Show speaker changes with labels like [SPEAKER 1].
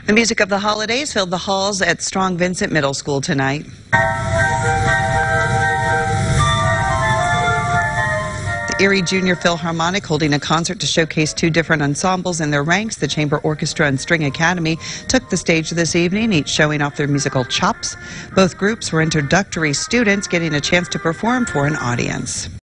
[SPEAKER 1] The music of the holidays filled the halls at Strong Vincent Middle School tonight. The Erie Junior Philharmonic holding a concert to showcase two different ensembles in their ranks. The Chamber Orchestra and String Academy took the stage this evening, each showing off their musical chops. Both groups were introductory students getting a chance to perform for an audience.